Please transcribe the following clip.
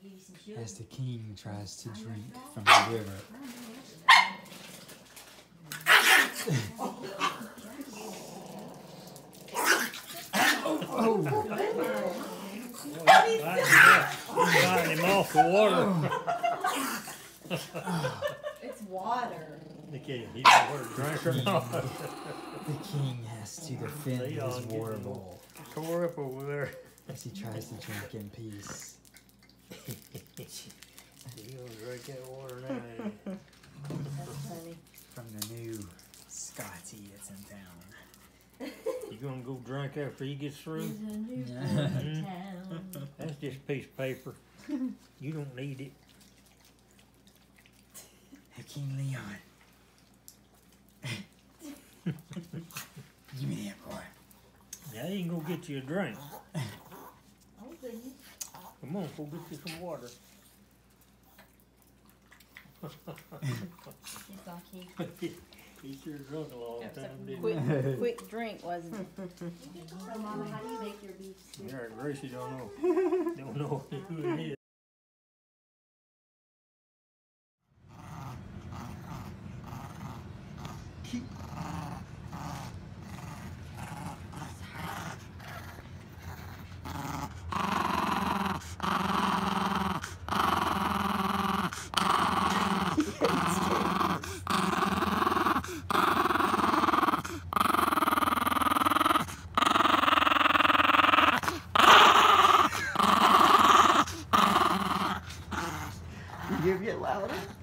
as the king tries to drink from the river. Fighting him off the water. It's water. The king, he's a water drinker. The king has to defend his water bowl Tore up over there. as he tries to drink in peace. You gonna drink that water now? That's funny. From the new Scotty that's in town. You gonna go drink after he gets through? There's a new boy in town. That's just a piece of paper. You don't need it. Hey, King Leon. Give me that boy. Now he can go get you a drink. Oh, goodness. Come on, go get you some water. She's lucky. He sure drunk a long time, didn't Quick, quick drink, wasn't it? So, Mama, how do you make your beef stew? he? Yeah, Gracie don't know. Don't know who it is. You get louder?